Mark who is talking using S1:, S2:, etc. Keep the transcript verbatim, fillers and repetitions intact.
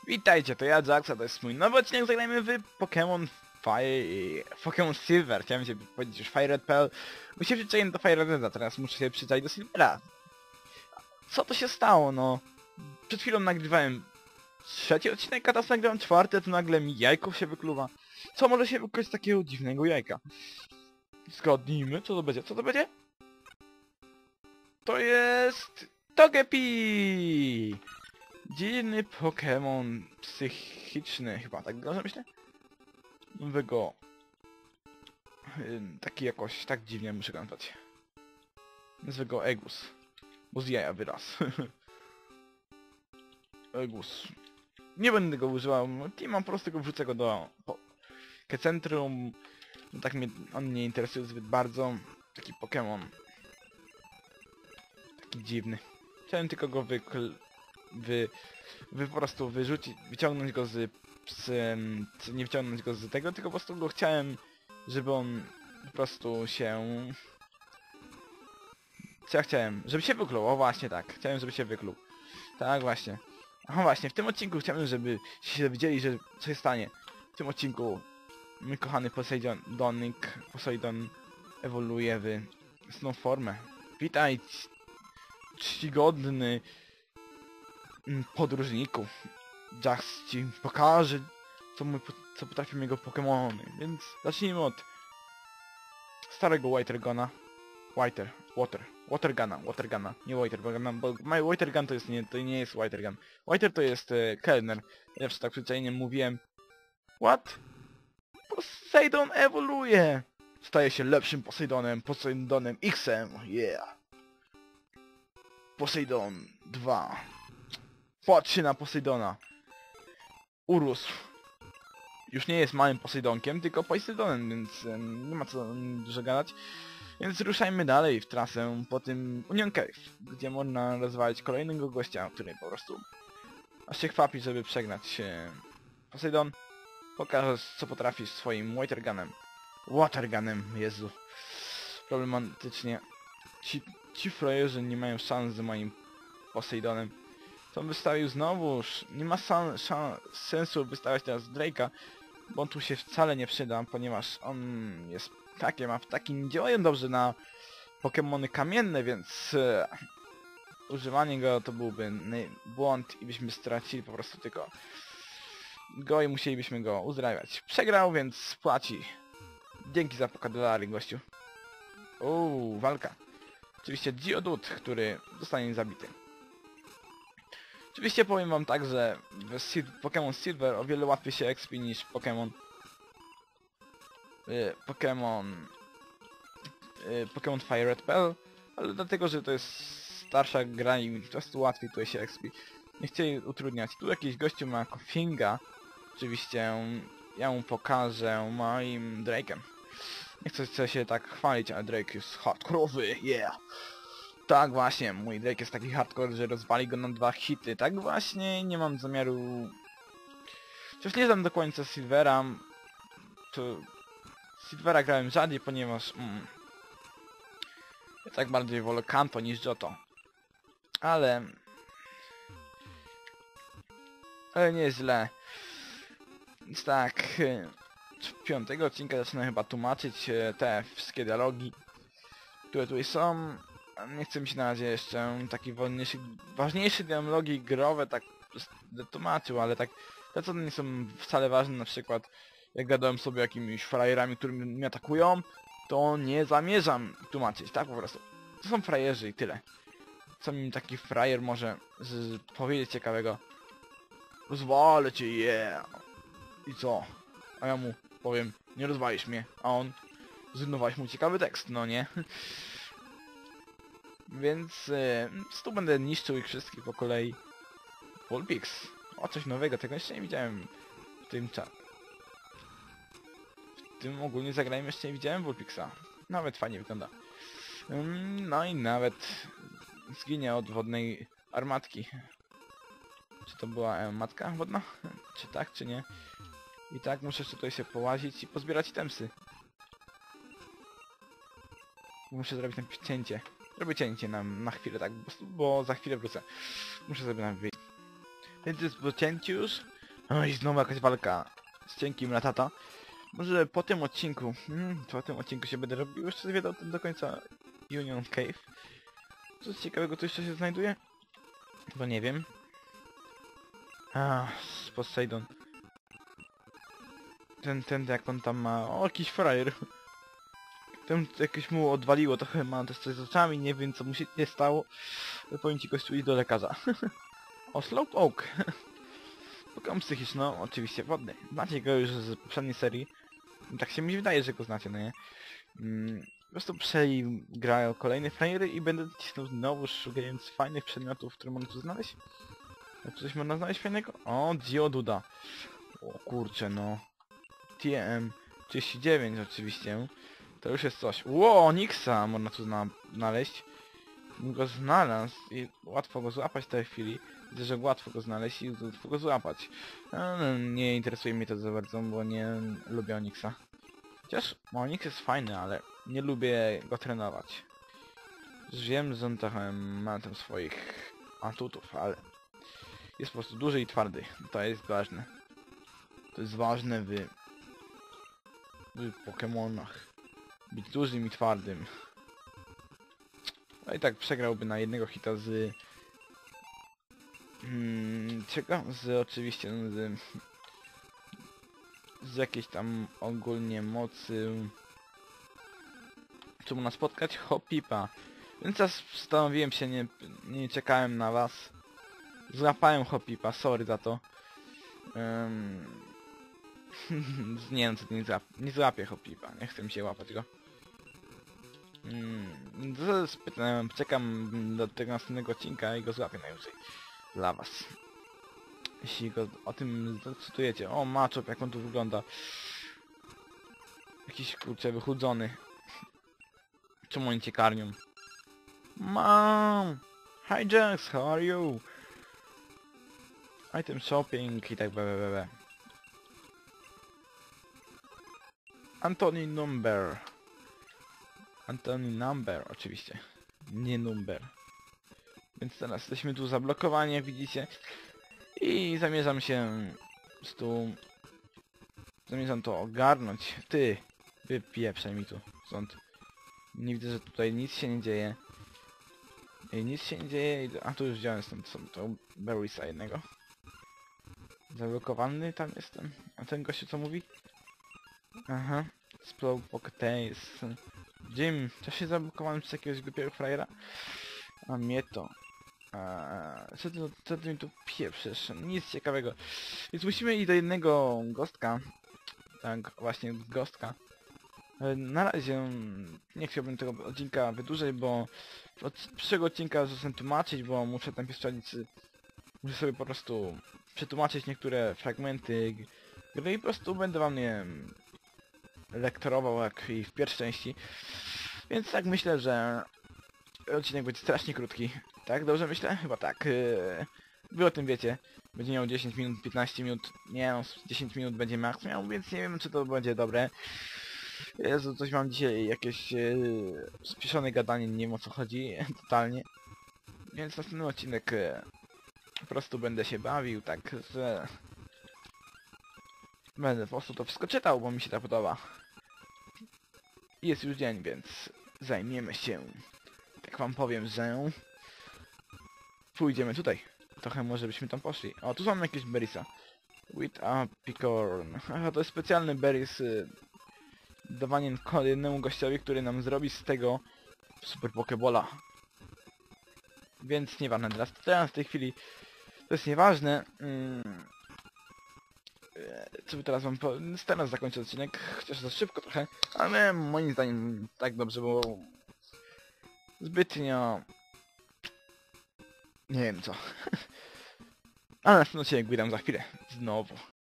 S1: Witajcie, to ja Jax, a to jest mój nowy odcinek, zagrajmy w Pokémon Fire... Pokémon Silver, chciałem się powiedzieć już Fire Red Pearl, bo się przyzwyczaiłem do Fire Reda, teraz muszę się przyzwyczaić do Silvera. Co to się stało, no? Przed chwilą nagrywałem trzeci odcinek, a teraz nagrywam czwarty, a tu nagle mi jajko się wykluwa. Co może się wykluć z takiego dziwnego jajka? Zgadnijmy, co to będzie, co to będzie? To jest... Togepi! Dziwny Pokémon psychiczny, chyba tak dobrze myślę? Mówię go... Taki jakoś, tak dziwnie muszę go nazwać. Nazwę go Egus. Bo z jaja wyraz. Egus. Nie będę go używał, mam po prostu go wrzucę go do... Centrum. No tak mnie on nie interesuje zbyt bardzo. Taki Pokémon. Taki dziwny. Chciałem tylko go wykl... Wy... Wy po prostu wyrzucić, wyciągnąć go z... z... Nie wyciągnąć go z tego, tylko po prostu go chciałem, żeby on po prostu się... Co ja chciałem? Żeby się wykluł, o właśnie tak. Chciałem, żeby się wykluł. Tak właśnie. O właśnie, w tym odcinku chciałem, żeby się dowiedzieli, że co się stanie. W tym odcinku mój kochany Posejdonik, Poseidon ewoluuje w jasną formę. Witaj, czcigodny podróżniku. Jax ci pokaże, co, mój, co potrafią jego Pokémony. Więc zacznijmy od starego Waterguna. Water, Water, Waterguna, Waterguna, nie Waterguna, bo my Watergun to jest nie, to nie jest Watergun. Water to jest e, kelner. Ja już tak przyczajnie mówiłem. What? Poseidon ewoluuje! Staje się lepszym Poseidonem, Poseidonem X-em, yeah! Poseidon dwa. Patrzcie na Poseidona. Urósł. Już nie jest małym Poseidonkiem, tylko Poseidonem, więc um, nie ma co um, dużo gadać. Więc ruszajmy dalej w trasę po tym Union Cave, gdzie można rozwalić kolejnego gościa, który po prostu aż się chwapi, żeby przegnać. E, Poseidon, pokażę, co potrafisz swoim Watergunem. Watergunem, Jezu. Problematycznie. Ci, ci frajerzy nie mają szans z moim Poseidonem. To on wystawił znowuż. Nie ma sensu wystawiać teraz Drake'a, bo on tu się wcale nie przyda, ponieważ on jest takie, ma taki, nie działają dobrze na Pokemony kamienne, więc e, używanie go to byłby błąd i byśmy stracili po prostu tylko go i musielibyśmy go uzdrawiać. Przegrał, więc płaci. Dzięki za pokadolary, gościu. Uuu, walka. Oczywiście Geodude, który zostanie zabity. Oczywiście powiem wam tak, że w Pokémon Silver o wiele łatwiej się expi niż Pokémon y, Pokémon y, Pokémon Fire Red Pearl, ale dlatego, że to jest starsza gra i po prostu łatwiej tutaj się expi. Nie chcieli utrudniać. Tu jakiś gościu ma Kofinga. Oczywiście ja mu pokażę moim Drake'em. Nie chcę, chcę się tak chwalić, ale Drake jest hardkorowy, yeah! Tak właśnie, mój Drake jest taki hardcore, że rozwali go na dwa hity. Tak właśnie, nie mam zamiaru... Chociaż nie znam do końca Silvera. To... Silvera grałem rzadziej, ponieważ... Mm, ja tak bardziej wolę Kanto niż Johto. Ale... Ale nie jest źle. Więc tak... Piątego odcinka zaczynam chyba tłumaczyć te wszystkie dialogi, które tutaj są. Nie chcę mi się na razie jeszcze taki wolniejszy, ważniejszy dialogi growe tak tłumaczył, ale tak te co nie są wcale ważne, na przykład jak gadałem sobie jakimiś frajerami, którzy mnie atakują, to nie zamierzam tłumaczyć, tak po prostu. To są frajerzy i tyle. Co mi taki frajer może z, powiedzieć ciekawego? Rozwalę cię, yeah! I co? A ja mu powiem, nie rozwalisz mnie, a on zrównowałaś mu ciekawy tekst, no nie? Więc yy, tu będę niszczył ich wszystkich po kolei. Vulpix. O, coś nowego, tego jeszcze nie widziałem w tym cza... W tym ogólnie zagrałem jeszcze nie widziałem Vulpixa. Nawet fajnie wygląda. Ym, no i nawet zginie od wodnej armatki. Czy to była e, matka wodna? Czy tak, czy nie? I tak muszę jeszcze tutaj się połazić i pozbierać itemsy. Muszę zrobić tam cięcie. Robię cięcie na, na chwilę, tak, bo, bo za chwilę wrócę. Muszę sobie nam wyjść. Więc jest po cięciu już. Oj, znowu jakaś walka z cienkim Ratata. Może po tym odcinku, hmm, po tym odcinku się będę robił jeszcze zwiedzał ten do końca Union Cave. Coś ciekawego tu jeszcze się znajduje? Chyba nie wiem. A, Poseidon. Ten, ten, jak on tam ma... O, jakiś frajer. Ten jakieś mu odwaliło, trochę ma też coś z oczami, nie wiem co mu się nie stało. Powiem ci gościu, idź do lekarza. O, Slowpoke. Pokémon psychiczno, oczywiście wodny. Znacie go już z poprzedniej serii. Tak się mi wydaje, że go znacie, no nie? Mm, po prostu przegrają kolejne frajery i będę cisnął znowu, szukając fajnych przedmiotów, które można tu znaleźć. Jak coś można znaleźć fajnego? O, Geoduda. O kurczę, no. T M trzydzieści dziewięć oczywiście. To już jest coś. Ło, Onyxa można tu zna znaleźć. Go znalazł i łatwo go złapać w tej chwili. Widzę, że łatwo go znaleźć i łatwo go złapać. No, nie interesuje mnie to za bardzo, bo nie lubię Onyxa. Chociaż Onyx jest fajny, ale nie lubię go trenować. Już wiem, że on trochę ma tam swoich atutów, ale jest po prostu duży i twardy. To jest ważne. To jest ważne w, w Pokemonach. Być dużym i twardym. No i tak przegrałby na jednego hita z... Hmm, czego? Z oczywiście z... Z jakiejś tam ogólnie mocy... Co mu nas spotkać? Hopipa. Więc ja zastanowiłem się, nie, nie czekałem na was. Złapałem Hopipa, sorry za to. Um... nie wiem co to nie złap... Nie złapię Hopipa, nie chcę mi się łapać go. Hmm, spytałem, czekam do tego następnego odcinka i go złapię najwyżej. Dla was. Jeśli go o tym zdecydujecie. O, Machop, jak on tu wygląda. Jakiś kurczę wychudzony. Czemu oni cię karmią? Mom! Hi Jax, how are you? Item shopping i tak bbb. Anthony Number. Anthony Number, oczywiście. Nie Number. Więc teraz jesteśmy tu zablokowani, jak widzicie. I zamierzam się... tu... Zamierzam to ogarnąć. Ty! Wypieprzaj mi tu stąd. Nie widzę, że tutaj nic się nie dzieje. I nic się nie dzieje. A tu już wziąłem stąd sobie to Berrysa jednego. Zablokowany tam jestem. A ten gościu co mówi? Aha. Slowpoke Tales. Jim, czy się zablokowałem przez jakiegoś głupiego frajera? A mnie to. A, co, ty, co ty mi tu pieprzysz? Nic ciekawego. Więc musimy iść do jednego gostka. Tak, właśnie gostka. Na razie nie chciałbym tego odcinka wydłużać, bo od przyszłego odcinka zacząłem tłumaczyć, bo muszę tam pieszczalić, muszę sobie po prostu przetłumaczyć niektóre fragmenty gry i po prostu będę wam je lektorował jak i w pierwszej części. Więc tak myślę, że odcinek będzie strasznie krótki. Tak? Dobrze myślę? Chyba tak. Wy o tym wiecie. Będzie miał dziesięć minut, piętnaście minut. Nie no, dziesięć minut będzie max miał, więc nie wiem czy to będzie dobre. Jezu, coś mam dzisiaj jakieś yy, spieszone gadanie, nie wiem o co chodzi, totalnie. Więc następny odcinek yy, po prostu będę się bawił, tak, że... Będę po prostu to wszystko czytał, bo mi się to podoba. Jest już dzień, więc zajmiemy się. Tak wam powiem, że... Pójdziemy tutaj. Trochę może byśmy tam poszli. O, tu mamy jakieś berrysa. With a picorn. Aha, to jest specjalny berries... Yy, dawanie jednemu gościowi, który nam zrobi z tego super pokebola. Więc nieważne, teraz, teraz w tej chwili to jest nieważne. Hmm. Co by teraz wam po... Teraz zakończę odcinek, chociaż za szybko trochę, ale moim zdaniem tak dobrze było. Zbytnio... Nie wiem co. Ale na ten odcinek wydam za chwilę. Znowu.